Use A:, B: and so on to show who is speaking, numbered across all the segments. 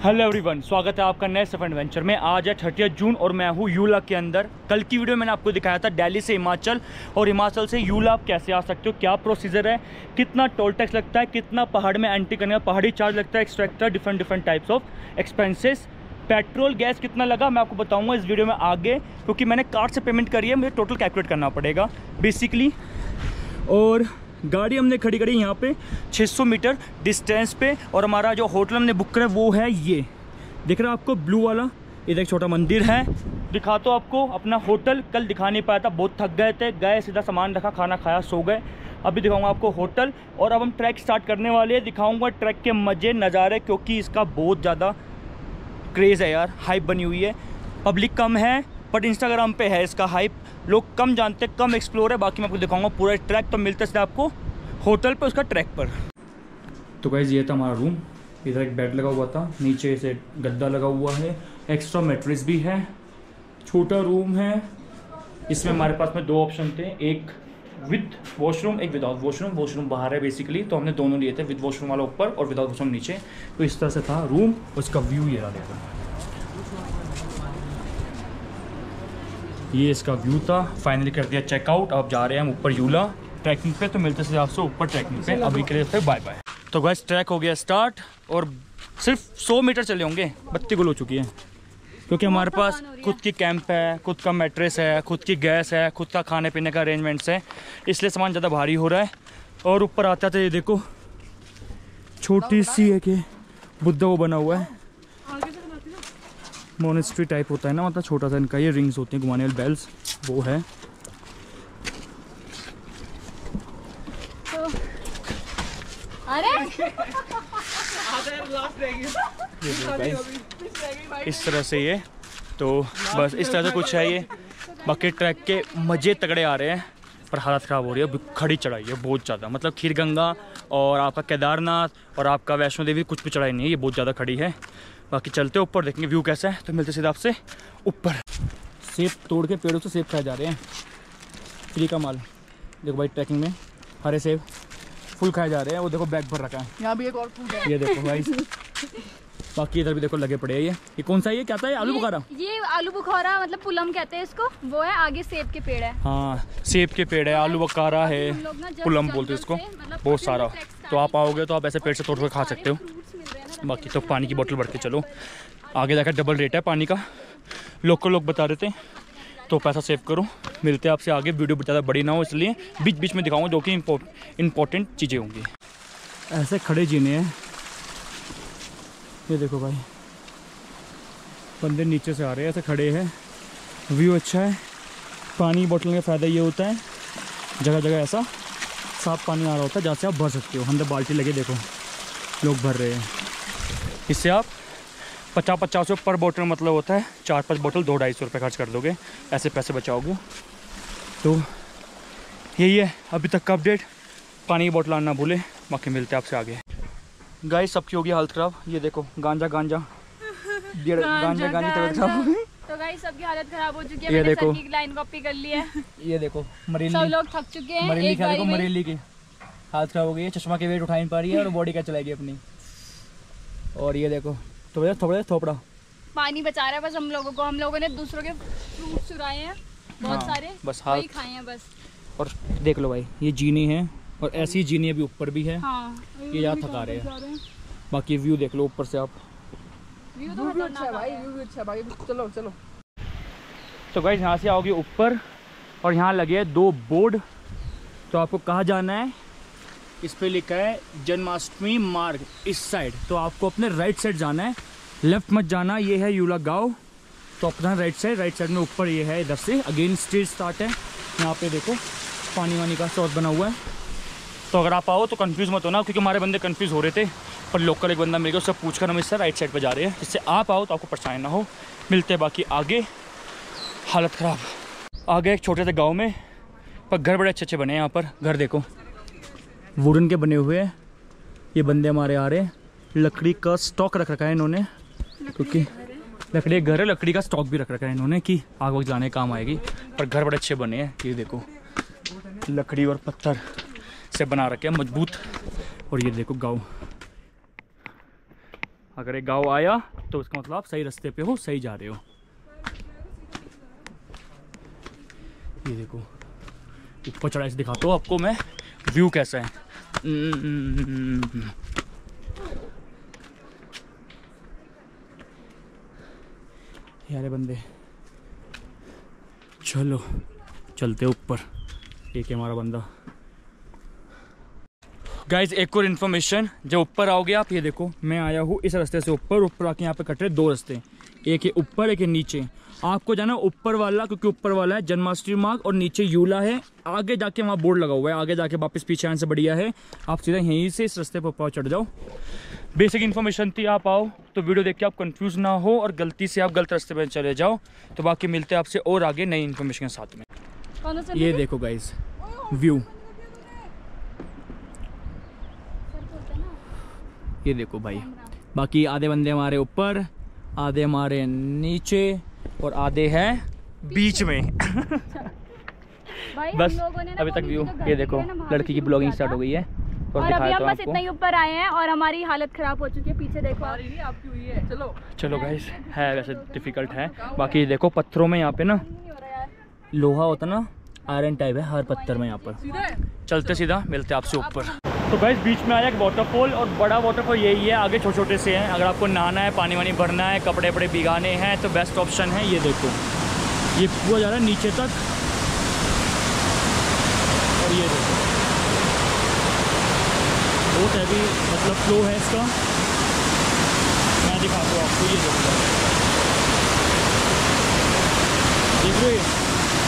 A: Hello everyone, स्वागत है आपका नए सफर एडवेंचर में। आज है 30 जून और मैं हूँ यूला के अंदर। कल की वीडियो मैंने आपको दिखाया था दिल्ली से हिमाचल और हिमाचल से यूला आप कैसे आ सकते हो, क्या प्रोसीजर है, कितना टोल टैक्स लगता है, कितना पहाड़ में एंट्री करने का पहाड़ी चार्ज लगता है, extractor, different types of expenses, petrol gas कितना लगा, मैं आपको बताऊँगा इस वीडियो में आगे, क्योंकि मैंने कार्ड से पेमेंट करी है, मुझे टोटल कैलकुलेट करना पड़ेगा बेसिकली। और गाड़ी हमने खड़ी करी यहाँ पे 600 मीटर डिस्टेंस पे और हमारा जो होटल हमने बुक करा वो है ये दिख रहा है आपको ब्लू वाला। इधर एक छोटा मंदिर है, दिखा तो आपको अपना होटल। कल दिखा नहीं पाया था, बहुत थक गए थे, गए सीधा सामान रखा, खाना खाया, सो गए। अभी दिखाऊंगा आपको होटल और अब हम ट्रैक स्टार्ट करने वाले हैं। दिखाऊंगा ट्रैक के मज़े नज़ारे, क्योंकि इसका बहुत ज़्यादा क्रेज़ है यार, हाइप बनी हुई है। पब्लिक कम है बट इंस्टाग्राम पे है इसका हाइप, लोग कम जानते, कम एक्सप्लोर है। बाकी मैं आपको दिखाऊंगा पूरा ट्रैक। तो मिलते हैं आपको होटल पे, उसका ट्रैक पर। तो गाइस ये था हमारा रूम। इधर एक बेड लगा हुआ था, नीचे से गद्दा लगा हुआ है, एक्स्ट्रा मैट्रेस भी है, छोटा रूम है। इसमें हमारे पास में दो ऑप्शन थे, एक विद वॉशरूम, एक विदाउट वॉशरूम। वॉशरूम बाहर है बेसिकली, तो हमने दोनों लिए थे, विद वॉशरूम वाला ऊपर और विदाउट वॉशरूम नीचे। तो इस तरह से था रूम। उसका व्यू ये रहा, देखो ये इसका व्यू था। फाइनली कर दिया चेकआउट। अब जा रहे हैं हम ऊपर यूला ट्रैकिंग पे। तो मिलते हैं आपसे ऊपर ट्रैकिंग पे। अभी के लिए फिर बाय बाय। तो गाइस ट्रैक हो गया स्टार्ट और सिर्फ 100 मीटर चले होंगे, बत्ती गुल हो चुकी है, क्योंकि हमारे पास खुद की कैंप है, खुद का मैट्रेस है, खुद की गैस है, खुद का खाने पीने का अरेंजमेंट्स है, इसलिए सामान ज़्यादा भारी हो रहा है। और ऊपर आते आते ये देखो छोटी सी है कि बुद्धा वो बना हुआ है, मोनेस्ट्री टाइप होता है ना, मतलब छोटा सा इनका ये रिंग्स होती हैं घुमाने वाली बेल्स, वो है। इस तरह से ये, तो बस इस तरह से कुछ है ये। बाकी ट्रैक के मज़े तगड़े आ रहे हैं, पर हालत ख़राब हो रही है, खड़ी चढ़ाई है बहुत ज़्यादा। मतलब खीर गंगा और आपका केदारनाथ और आपका वैष्णो देवी कुछ भी चढ़ाई नहीं है, ये बहुत ज़्यादा खड़ी है। बाकी चलते ऊपर, देखेंगे व्यू कैसा है। तो मिलते सीधा आपसे ऊपर। सेब तोड़ के पेड़ों से सेब खाए जा रहे हैं, फ्री का माल। देखो भाई ट्रैकिंग में हरे सेब फुल खाए जा रहे हैं। वो देखो बैग भर रखा है, यहाँ भी एक और फूल है, ये देखो भाई। बाकी इधर भी देखो लगे पड़े हैं। ये कौन सा, ये क्या था, ये आलू बुखारा? ये आलू बुखारा मतलब पुलम कहते हैं इसको, वो है। आगे सेब के पेड़ है। हाँ सेब के पेड़ है, आलू बुखारा है, पुलम बोलते हैं इसको, बहुत सारा। तो आप आओगे तो आप ऐसे पेड़ से तोड़ कर खा सकते हो। बाकी तो पानी की बोतल भर के चलो, आगे जाकर डबल रेट है पानी का, लोकल लोग बता रहे थे, तो पैसा सेव करो। मिलते हैं आपसे आगे, वीडियो ज़्यादा बड़ी ना हो इसलिए बीच बीच में दिखाऊंगा जो कि इम्पोर्टेंट चीज़ें होंगी। ऐसे खड़े जीने हैं, ये देखो भाई बंदे नीचे से आ रहे हैं, ऐसे खड़े हैं। व्यू अच्छा है। पानी बोतल का फ़ायदा ये होता है, जगह जगह ऐसा साफ पानी आ रहा होता है जहाँ से आप भर सकते हो। अंदर बाल्टी लगे, देखो लोग भर रहे हैं। इससे आप 50-50 रुपये पर बोतल मतलब होता है, 4-5 बोतल 200-250 रुपये खर्च कर दोगे, ऐसे पैसे बचाओगे। तो यही है अभी तक का अपडेट। पानी की बोतल आना भूले। बाकी मिलते हैं आपसे आगे। गाइस सबकी होगी हालत ख़राब, ये देखो गांजा गांजा तबीयत खराब।
B: तो गाइस सबकी हालत ख़राब हो चुकी है। ये देखो सर की लाइन कॉपी कर ली है। ये देखो मरीली, सब लोग थक चुके हैं।
A: मरीली की हालत ख़राब हो गई है, चश्मा के वेट उठा नहीं पा रही है और बॉडी क्या चलाएगी अपनी। और ये देखो थोपड़ा
B: पानी बचा रहा है बस हम लोगों को। हम लोगों ने दूसरों के फ्रूट चुराए हैं बहुत सारे,
A: बस
B: वही खाए हैं बस।
A: और देख लो भाई ये जीनी है, और ऐसी जीनी अभी ऊपर भी है।
B: हाँ,
A: ये यहाँ थका रहे हैं। बाकी व्यू देख लो ऊपर से आप,
B: व्यू तो अच्छा है भाई, व्यू अच्छा है भाई। चलो
A: तो गाइस यहाँ से आओगे ऊपर और यहाँ लगे हैं 2 बोर्ड। तो आपको कहाँ जाना है, इस पे लिखा है जन्माष्टमी मार्ग इस साइड। तो आपको अपने राइट साइड जाना है, लेफ्ट मत जाना। ये है यूला गांव, तो अपना राइट साइड में ऊपर ये है। इधर से अगेन स्ट्रीट स्टार्ट है। यहाँ पे देखो पानी वानी का स्रोत बना हुआ है। तो अगर आप आओ तो कंफ्यूज मत होना, क्योंकि हमारे बंदे कंफ्यूज हो रहे थे, पर लोकल एक बंदा मिल गया, उससे पूछकर हम इससे राइट साइड पे जा रहे हैं, जिससे आप आओ तो आपको परेशानी ना हो। मिलते हैं बाकी आगे। हालत ख़राब। आगे एक छोटे से गाँव में, पर घर बड़े अच्छे बने हैं यहाँ पर। घर देखो वुडन के बने हुए हैं। ये बंदे हमारे आ रहे हैं, लकड़ी का स्टॉक रख रखा है इन्होंने, क्योंकि लकड़ी घर है, लकड़ी का स्टॉक भी रख रखा है इन्होंने कि आग वक्त जलाने काम आएगी। पर घर बड़े अच्छे बने हैं, ये देखो लकड़ी और पत्थर से बना रखे हैं, मजबूत। और ये देखो गाँव अगर एक गाँव आया तो उसका मतलब आप सही रास्ते पे हो, सही जा रहे हो। ये देखो ऊपर चढ़ाई से दिखाता हूँ आपको मैं व्यू कैसा है। यारे बंदे, चलो चलते ऊपर। एक है हमारा बंदा। गाइज एक और इन्फॉर्मेशन, जब ऊपर आओगे आप, ये देखो मैं आया हूँ इस रास्ते से ऊपर आके यहाँ पे कट रहे 2 रास्ते, एक है ऊपर एक है नीचे। आपको जाना ऊपर वाला, क्योंकि ऊपर वाला है जन्माष्टमी मार्ग और नीचे यूला है। आगे जाके वहाँ बोर्ड लगा हुआ है, आगे जाके वापस पीछे आने से बढ़िया है आप सीधा यहीं से इस रास्ते पर ऊपर चढ़ जाओ। बेसिक इन्फॉर्मेशन थी, आप आओ तो वीडियो देख के आप कंफ्यूज ना हो और गलती से आप गलत रास्ते पर चले जाओ। तो बाकी मिलते हैं आपसे और आगे नई इन्फॉर्मेशन के साथ में। ये देखो गाइस व्यू, ये देखो भाई। बाकी आधे बंदे हमारे ऊपर, आधे हमारे नीचे और आधे हैं बीच में। बस अभी तक व्यू ये देखो, लड़की की ब्लॉगिंग स्टार्ट हो गई है
B: और अभी हम बस इतना ही ऊपर आए हैं और हमारी हालत खराब हो चुकी है। पीछे देखो आपकी हुई है। चलो गाइस, है वैसे डिफिकल्ट है। बाकी देखो पत्थरों में यहाँ पे ना लोहा होता ना, आयरन टाइप है हर पत्थर में यहाँ पर। चलते सीधा मिलते आपसे ऊपर। तो गाइस बीच में आया एक वाटरफॉल और बड़ा वाटरफॉल यही है, आगे छोटे छोटे से हैं। अगर आपको नहाना है, पानी वानी भरना है, कपड़े वपड़े भिगाने हैं तो बेस्ट ऑप्शन है। ये देखो ये पूरा जा रहा है नीचे तक और ये देखो बहुत हैवी मतलब फ्लो है इसका। मैं दिखाता हूँ आपको, ये देखो देख रहे हो।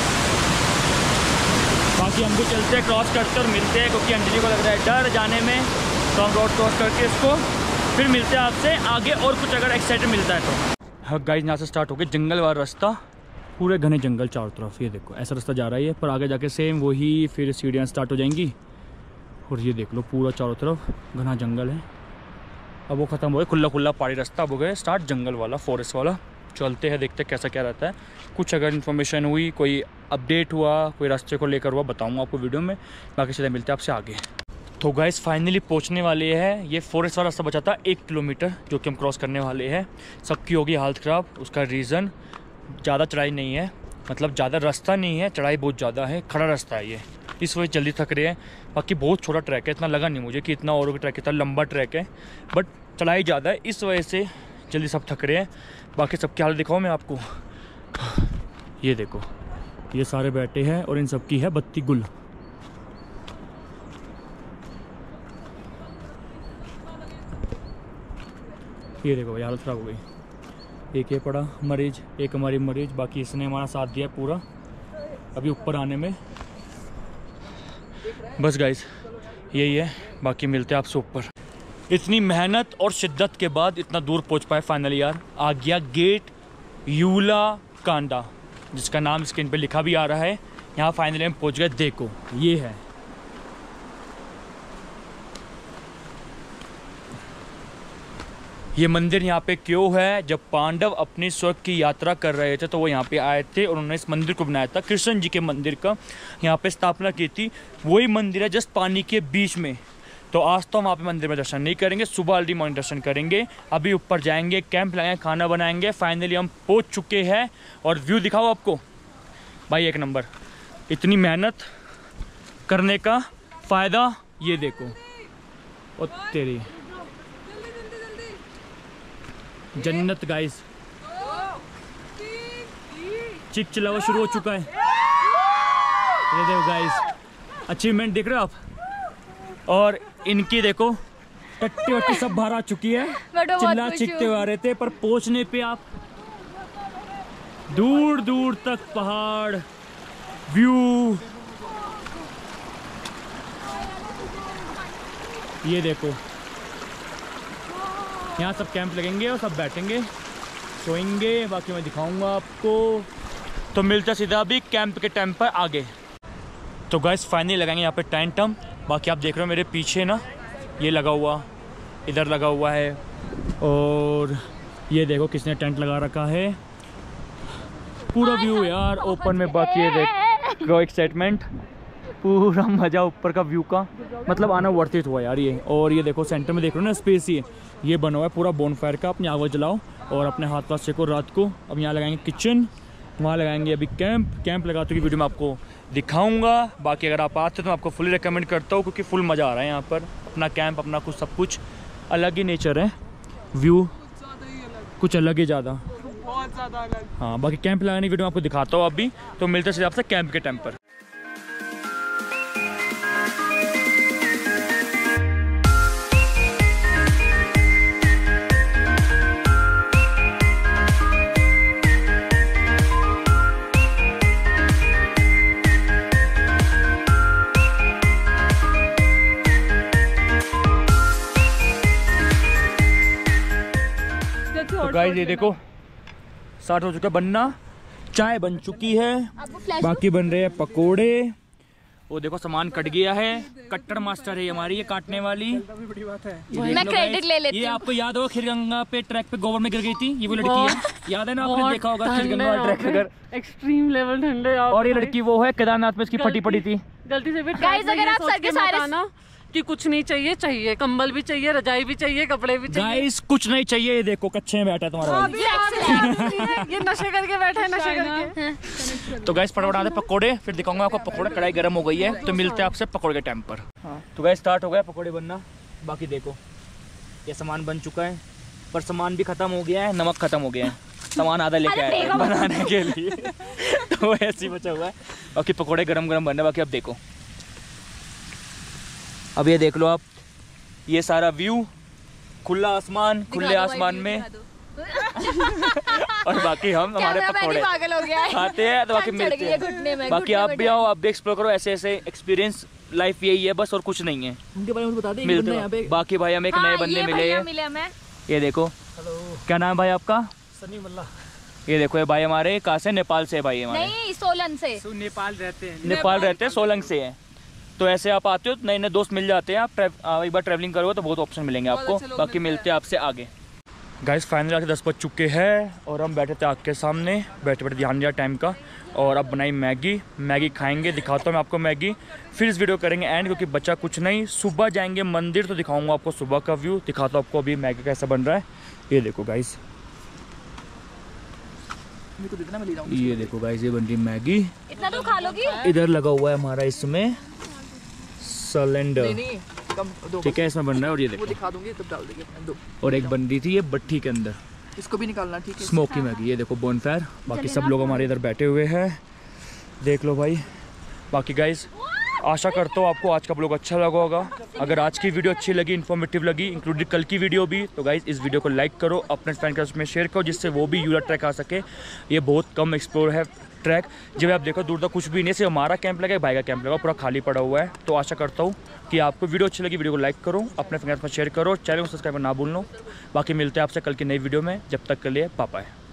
B: बाकी हम भी चलते हैं, क्रॉस करते और मिलते हैं, क्योंकि अंजलि को लग रहा है डर जाने में, तो हम रोड क्रॉस करके इसको फिर मिलते हैं आपसे आगे और कुछ अगर एक्साइटेड मिलता है तो। हाँ गाइस, यहाँ से स्टार्ट हो गया जंगल वाला रास्ता, पूरे घने जंगल चारों तरफ। ये देखो ऐसा रास्ता जा रहा है पर आगे जाके सेम वही फिर सीढ़ियाँ स्टार्ट हो जाएंगी। और ये देख लो पूरा चारों तरफ घना जंगल है। अब वो ख़त्म हो गया खुला खुला पहाड़ी रास्ता, अब हो गया स्टार्ट जंगल वाला, फॉरेस्ट वाला। चलते हैं देखते हैं कैसा क्या रहता है। कुछ अगर इन्फॉर्मेशन हुई, कोई अपडेट हुआ, कोई रास्ते को लेकर हुआ, बताऊंगा आपको वीडियो में। बाकी सीधे मिलते हैं आपसे आगे। तो गाइस फाइनली पहुंचने वाले हैं। ये फॉरेस्ट वाला रास्ता बचा था 1 किलोमीटर जो कि हम क्रॉस करने वाले हैं। सबकी होगी हालत ख़राब। उसका रीज़न ज़्यादा चढ़ाई नहीं है, मतलब ज़्यादा रास्ता नहीं है, चढ़ाई बहुत ज़्यादा है, खड़ा रास्ता है ये, इस वजह जल्दी थक रहे हैं। बाकी बहुत छोटा ट्रैक है, इतना लगा नहीं मुझे कि इतना और भी ट्रैक, इतना लंबा ट्रैक है, बट चढ़ाई ज़्यादा है, इस वजह से जल्दी सब थक रहे हैं। बाकी सबकी हालत दिखाओ मैं आपको। ये देखो ये सारे बैठे हैं और इन सब की है बत्ती गुल। ये देखो भाई हालत ख़राब हो गई। एक ये पड़ा मरीज, एक हमारी मरीज, बाकी इसने हमारा साथ दिया पूरा अभी ऊपर आने में। बस गाइस यही है, बाकी मिलते हैं आपसे ऊपर। इतनी मेहनत और शिद्दत के बाद इतना दूर पहुंच पाए फाइनली यार। आ गया गेट यूला कांडा, जिसका नाम स्क्रीन पे लिखा भी आ रहा है। यहाँ फाइनली हम पहुंच गए। देखो ये है, ये मंदिर यहाँ पे क्यों है? जब पांडव अपनी स्वर्ग की यात्रा कर रहे थे तो वो यहाँ पे आए थे और उन्होंने इस मंदिर को बनाया था। कृष्ण जी के मंदिर का यहाँ पे स्थापना की थी। वही मंदिर है जस्ट पानी के बीच में। तो आज तो हम वहाँ पे मंदिर में दर्शन नहीं करेंगे, सुबह अर्ली मॉर्निंग दर्शन करेंगे। अभी ऊपर जाएंगे, कैंप लगाएंगे, खाना बनाएंगे। फाइनली हम पहुँच चुके हैं और व्यू दिखाओ आपको भाई, 1 नंबर। इतनी मेहनत करने का फ़ायदा ये देखो। और तेरी जन्नत गाइस, चिक चिलावा शुरू हो चुका है। ये देखो गाइस, अचीवमेंट देख रहे हो आप। और इनकी देखो टट्टी वट्टी सब बाहर आ चुकी है, चिल्ला चिकते हुए आ रहे थे। पर पहुंचने पे आप दूर दूर तक पहाड़ व्यू, ये देखो। यहाँ सब कैंप लगेंगे और सब बैठेंगे, सोएंगे। बाकी मैं दिखाऊंगा आपको। तो मिलते सीधा अभी कैंप के टाइम पर आगे। तो गाइस फाइनली लगाएंगे यहाँ पे टेंट हम। बाकी आप देख रहे हो मेरे पीछे ना, ये लगा हुआ, इधर लगा हुआ है, और ये देखो किसने टेंट लगा रखा है। पूरा व्यू यार ओपन में। बाकी ये देखो एक्साइटमेंट,
A: पूरा मज़ा ऊपर का व्यू का, मतलब आना वर्थ इट हुआ यार ये। और ये देखो सेंटर में देख रहे हो ना स्पेस, ये बना हुआ है पूरा बोनफायर का, अपनी आग जलाओ और अपने हाथ पास सेको रात को। अब यहाँ लगाएंगे किचन, वहाँ लगाएंगे अभी कैंप लगाते हुए वीडियो में आपको दिखाऊंगा। बाकी अगर आप आते तो मैं आपको फुली रिकमेंड करता हूँ, क्योंकि फुल मज़ा आ रहा है यहाँ पर। अपना कैंप, अपना कुछ सब कुछ अलग ही नेचर है, व्यू कुछ अलग ही ज़्यादा,
C: बहुत ज़्यादा अलग।
A: हाँ। बाकी कैंप लगाने की वीडियो में आपको दिखाता हूँ अभी। तो मिलते हैं आपसे कैंप के टाइम पर। तो गाइस ये देखो स्टार्ट हो चुका है बनना, चाय बन चुकी है, बाकी बन रहे हैं पकोड़े। वो देखो सामान कट गया है, कट्टर मास्टर है हमारी ये काटने वाली।
C: बड़ी बात है।
D: मैं क्रेडिट ले लेती
A: ये
D: हूँ।
A: आपको याद होगा खीरगंगा पे ट्रैक पे गोबर में गिर गई थी, ये वो लड़की है, याद है ना? आपने देखा होगा खीरगंगा ट्रैक अगर।
C: एक्सट्रीम लेवल ठंडे।
A: और ये लड़की वो है केदारनाथ में, इसकी फटी पड़ी थी।
C: गलती से भी
D: Guys, अगर आप सर के सारे
C: कि कुछ नहीं चाहिए, चाहिए कंबल भी चाहिए, रजाई भी चाहिए, कपड़े भी चाहिए।
A: गाइस कुछ नहीं चाहिए, ये देखो कच्चे में बैठा है तुम्हारा भाई।
C: ये नशे करके बैठा है, नशे करके।
A: तो गाइस फटाफट आते पकोड़े, फिर दिखाऊंगा आपको पकोड़े। कढ़ाई गर्म हो गई है, तो मिलते हैं आपसे पकोड़े के टाइम पर। तो गाइस स्टार्ट हो गया पकोड़े बनना। बाकी देखो ये सामान बन चुका है, पर सामान भी खत्म हो गया है, नमक खत्म हो गया है, सामान आधा लेके आए हैं बनाने के लिए। तो ऐसे ही बचा हुआ है। बाकी पकोड़े गरम गरम बनने। बाकी अब देखो, अब ये देख लो आप, ये सारा व्यू, खुला आसमान, खुले आसमान में। और बाकी हम हमारे पकोड़े
D: पागल हो गया है।
A: खाते हैं। तो बाकी मिलते हैं। बाकी आप भी आओ, आप भी एक्सप्लोर करो, ऐसे ऐसे एक्सपीरियंस। लाइफ यही है बस, और कुछ नहीं है।
C: उनके बारे में बता दे।
A: मिलते हैं। बाकी भाई हम एक नए बंदे मिले
D: हमें।
A: ये देखो, क्या नाम है भाई आपका?
C: सनी मल्ला।
A: ये देखो ये भाई हमारे कहाँ से? नेपाल से भाई हमारे।
D: नहीं, सोलन से।
C: नेपाल रहते हैं।
A: नेपाल रहते हैं, सोलंग से है। तो ऐसे आप आते हो, नए नए दोस्त मिल जाते हैं। आप एक बार ट्रैवलिंग करोगे तो बहुत ऑप्शन मिलेंगे आपको। बाकी मिलते हैं आपसे आगे। गाइस फाइनली आके 10 बज चुके हैं और हम बैठे थे आग के सामने, बैठे बैठे ध्यान दिया टाइम का। और अब बनाई मैगी खाएंगे, दिखाता हूँ मैं आपको मैगी। फिर इस वीडियो करेंगे एंड, क्योंकि बचा कुछ नहीं। सुबह जाएंगे मंदिर, तो दिखाऊंगा आपको सुबह का व्यू। दिखाता हूँ आपको अभी मैगी कैसा बन रहा है। ये देखो गाइस, ये देखो गाइस, ये बन रही मैगी।
D: इतना तो खा लोगी?
A: इधर लगा हुआ है हमारा इसमें सिलेंडर, ठीक है, इसमें बन रहा है। और ये देखो
C: दिखा दूंगी तब डाल देंगे।
A: और एक बन रही थी ये भट्टी के अंदर,
C: इसको भी निकालना, ठीक है?
A: Smoky Maggi. ये देखो बोनफायर। बाकी सब लोग हमारे इधर बैठे हुए हैं, देख लो भाई। बाकी गाइस आशा करता हूँ आपको आज का ब्लॉग अच्छा लगा होगा। अगर आज की वीडियो अच्छी लगी, इन्फॉर्मेटिव लगी, इंक्लूडिंग कल की वीडियो भी, तो गाइस इस वीडियो को लाइक करो, अपने फ्रेंड के साथ में शेयर करो, जिससे वो भी यूरा ट्रैक आ सके। ये बहुत कम एक्सप्लोर है ट्रैक। जब आप देखो दूर तक कुछ भी नहीं, सिर्फ हमारा कैंप लगा, भाई का कैंप लगा, पूरा खाली पड़ा हुआ है। तो आशा करता हूँ कि आपको वीडियो अच्छी लगी, वीडियो को लाइक करो, अपने फ्रेंड्स में शेयर करो, चैनल को सब्सक्राइब ना भूलना। बाकी मिलते हैं आपसे कल की नई वीडियो में, जब तक के लिए बाय बाय।